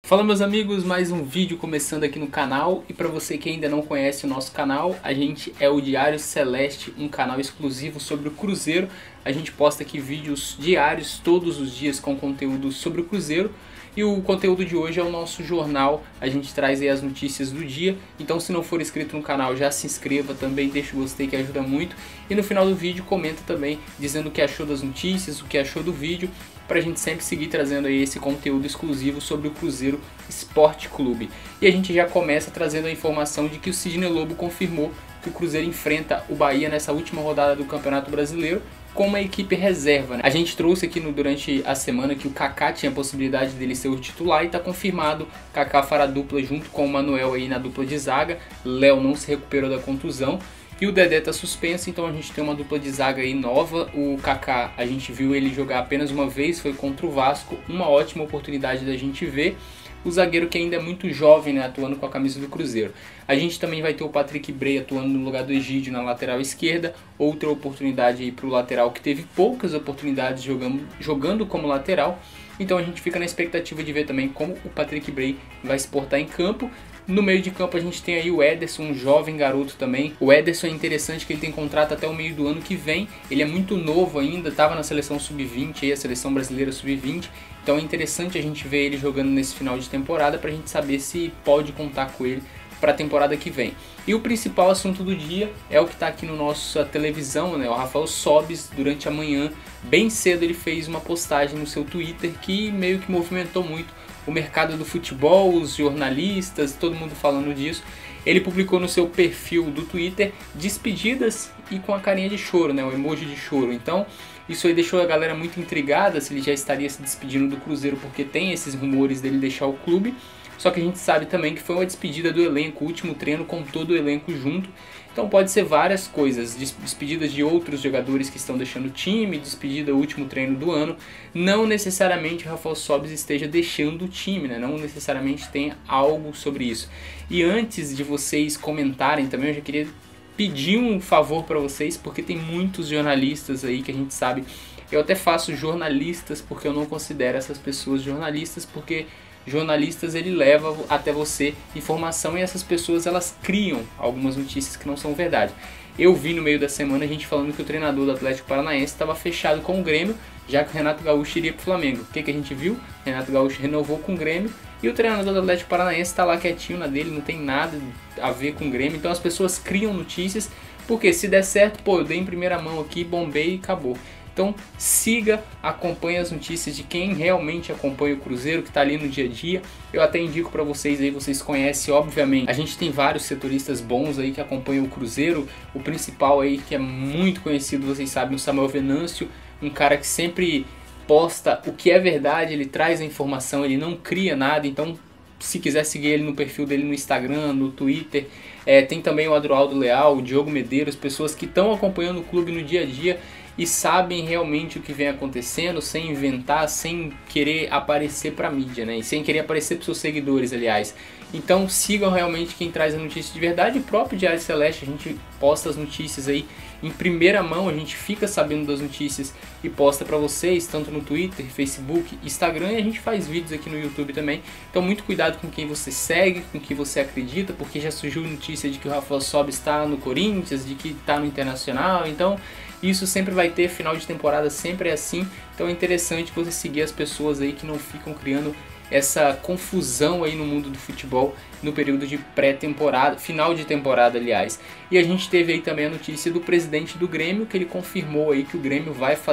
Fala meus amigos, mais um vídeo começando aqui no canal. E para você que ainda não conhece o nosso canal, a gente é o Diário Celeste, um canal exclusivo sobre o Cruzeiro. A gente posta aqui vídeos diários todos os dias com conteúdo sobre o Cruzeiro. E o conteúdo de hoje é o nosso jornal, a gente traz aí as notícias do dia. Então se não for inscrito no canal, já se inscreva também, deixa o gostei que ajuda muito. E no final do vídeo comenta também dizendo o que achou das notícias, o que achou do vídeo, pra gente sempre seguir trazendo aí esse conteúdo exclusivo sobre o Cruzeiro Esporte Clube. E a gente já começa trazendo a informação de que o Sidney Lobo confirmou que o Cruzeiro enfrenta o Bahia nessa última rodada do Campeonato Brasileiro com uma equipe reserva, né? A gente trouxe aqui durante a semana que o Kaká tinha a possibilidade dele ser o titular e está confirmado. Kaká fará dupla junto com o Manuel aí na dupla de zaga. Léo não se recuperou da contusão e o Dedé está suspenso, então a gente tem uma dupla de zaga aí nova. O Kaká, a gente viu ele jogar apenas uma vez, foi contra o Vasco, uma ótima oportunidade da gente ver o zagueiro que ainda é muito jovem, né, atuando com a camisa do Cruzeiro. A gente também vai ter o Patrick Bray atuando no lugar do Egídio na lateral esquerda, outra oportunidade aí para o lateral que teve poucas oportunidades jogando como lateral. Então a gente fica na expectativa de ver também como o Patrick Bray vai se portar em campo. No meio de campo a gente tem aí o Ederson, um jovem garoto também. O Ederson é interessante que ele tem contrato até o meio do ano que vem. Ele é muito novo ainda, estava na seleção sub-20, aí a seleção brasileira sub-20. Então é interessante a gente ver ele jogando nesse final de temporada para a gente saber se pode contar com ele para a temporada que vem. E o principal assunto do dia é o que está aqui no nossa televisão, né? O Rafael Sobis, durante a manhã, bem cedo, ele fez uma postagem no seu Twitter que meio que movimentou muito o mercado do futebol, os jornalistas, todo mundo falando disso. Ele publicou no seu perfil do Twitter despedidas e com a carinha de choro, né? O emoji de choro. Então isso aí deixou a galera muito intrigada se ele já estaria se despedindo do Cruzeiro, porque tem esses rumores dele deixar o clube. Só que a gente sabe também que foi uma despedida do elenco, o último treino com todo o elenco junto. Então pode ser várias coisas, despedidas de outros jogadores que estão deixando o time, despedida do último treino do ano. Não necessariamente o Rafael Sobis esteja deixando o time, né? Não necessariamente tem algo sobre isso. E antes de vocês comentarem também, eu já queria pedir um favor para vocês, porque tem muitos jornalistas aí que a gente sabe. Eu até faço jornalistas porque eu não considero essas pessoas jornalistas, porque jornalistas ele leva até você informação e essas pessoas elas criam algumas notícias que não são verdade. Eu vi no meio da semana a gente falando que o treinador do Atlético Paranaense estava fechado com o Grêmio, já que o Renato Gaúcho iria para o Flamengo. O que a gente viu? Renato Gaúcho renovou com o Grêmio e o treinador do Atlético Paranaense está lá quietinho na dele, não tem nada a ver com o Grêmio. Então as pessoas criam notícias, porque se der certo, pô, eu dei em primeira mão aqui, bombei e acabou. Então siga, acompanhe as notícias de quem realmente acompanha o Cruzeiro, que está ali no dia a dia. Eu até indico para vocês aí, vocês conhecem obviamente. A gente tem vários setoristas bons aí que acompanham o Cruzeiro. O principal aí que é muito conhecido, vocês sabem, o Samuel Venâncio, um cara que sempre posta o que é verdade, ele traz a informação, ele não cria nada. Então se quiser seguir ele no perfil dele no Instagram, no Twitter. Tem também o Adroaldo Leal, o Diogo Medeiros, pessoas que estão acompanhando o clube no dia a dia e sabem realmente o que vem acontecendo, sem inventar, sem querer aparecer para a mídia, né? E sem querer aparecer para seus seguidores, aliás. Então sigam realmente quem traz a notícia de verdade. O próprio Diário Celeste, a gente posta as notícias aí em primeira mão, a gente fica sabendo das notícias e posta para vocês, tanto no Twitter, Facebook, Instagram, e a gente faz vídeos aqui no YouTube também. Então muito cuidado com quem você segue, com quem você acredita, porque já surgiu notícia de que o Rafael Sobis está no Corinthians, de que está no Internacional. Então isso sempre vai ter, final de temporada sempre é assim. Então é interessante você seguir as pessoas aí que não ficam criando essa confusão aí no mundo do futebol no período de pré-temporada, final de temporada, aliás. E a gente teve aí também a notícia do presidente do Grêmio, que ele confirmou aí que o Grêmio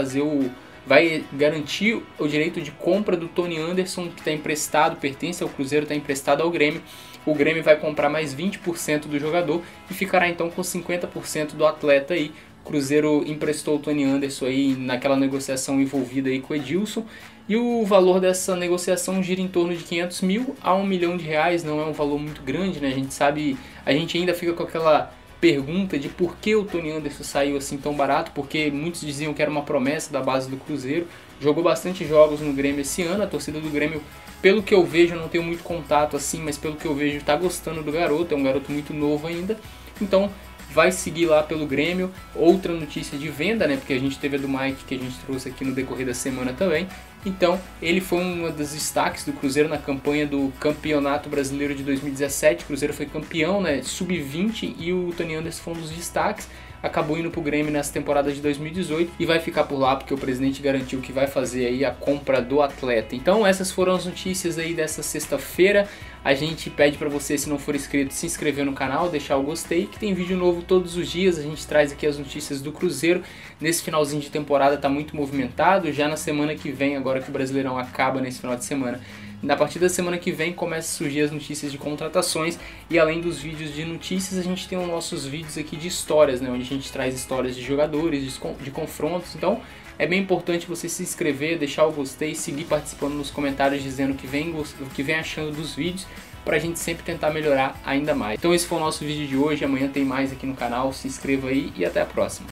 vai garantir o direito de compra do Tony Anderson, que está emprestado, pertence ao Cruzeiro, está emprestado ao Grêmio. O Grêmio vai comprar mais 20% do jogador e ficará então com 50% do atleta aí. O Cruzeiro emprestou o Tony Anderson aí naquela negociação envolvida aí com o Edilson. E o valor dessa negociação gira em torno de 500 mil a 1 milhão de reais. Não é um valor muito grande, né? A gente sabe, a gente ainda fica com aquela pergunta de por que o Tony Anderson saiu assim tão barato, porque muitos diziam que era uma promessa da base do Cruzeiro. Jogou bastante jogos no Grêmio esse ano, a torcida do Grêmio, pelo que eu vejo, eu não tenho muito contato assim, mas pelo que eu vejo está gostando do garoto, é um garoto muito novo ainda. Então vai seguir lá pelo Grêmio. Outra notícia de venda, né? Porque a gente teve a do Mike que a gente trouxe aqui no decorrer da semana também. Então ele foi um dos destaques do Cruzeiro na campanha do Campeonato Brasileiro de 2017. O Cruzeiro foi campeão, né, sub-20, e o Tony Anderson foi um dos destaques. Acabou indo pro Grêmio nessa temporada de 2018 e vai ficar por lá porque o presidente garantiu que vai fazer aí a compra do atleta. Então essas foram as notícias aí dessa sexta-feira. A gente pede para você, se não for inscrito, se inscrever no canal, deixar o gostei, que tem vídeo novo todos os dias. A gente traz aqui as notícias do Cruzeiro. Nesse finalzinho de temporada tá muito movimentado. Já na semana que vem, agora que o Brasileirão acaba nesse final de semana, a partir da semana que vem começa a surgir as notícias de contratações, e além dos vídeos de notícias, a gente tem os nossos vídeos aqui de histórias, né, onde a gente traz histórias de jogadores, de confrontos. Então é bem importante você se inscrever, deixar o gostei, seguir participando nos comentários dizendo o que vem achando dos vídeos, pra gente sempre tentar melhorar ainda mais. Então esse foi o nosso vídeo de hoje, amanhã tem mais aqui no canal, se inscreva aí e até a próxima.